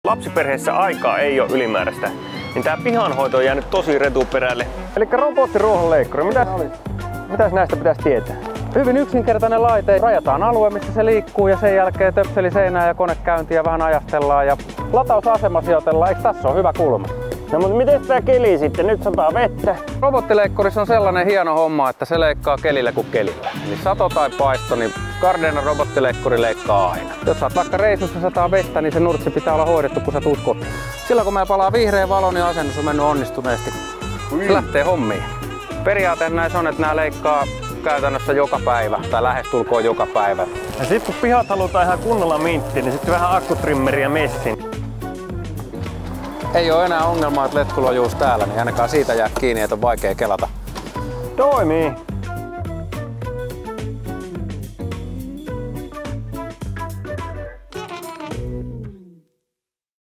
Lapsiperheessä aikaa ei ole ylimääräistä, niin tää pihanhoito on jäänyt tosi retuperälle. Eli robottiruohonleikkuri, mitäs näistä pitäisi tietää? Hyvin yksinkertainen laite. Rajataan alue, missä se liikkuu ja sen jälkeen töpseli seinää ja konekäyntiä vähän ajastellaan ja latausasema sijoitellaan. Eikö tässä ole hyvä kulma? No mutta miten tää keli sitten? Nyt sataa vettä. Robottileikkurissa on sellainen hieno homma, että se leikkaa kelillä kuin kelillä. Eli sato tai paisto, niin Gardena robottileikkuri leikkaa aina. Jos sä oot vaikka reissussa sataa vettä, niin se nurtsi pitää olla hoidettu, kun sä tuut kotiin. Silloin kun meillä palaa vihreä valo, niin asennus on mennyt onnistuneesti. Se lähtee hommiin. Periaate näissä on, että nämä leikkaa käytännössä joka päivä tai lähestulkoon joka päivä. Ja sit kun pihat halutaan ihan kunnolla minttiä, niin sitten vähän akkutrimmeri ja messin. Ei ole enää ongelmaa, että letkulojuus täällä, niin ainakaan siitä jää kiinni, että on vaikea kelata. Toimii!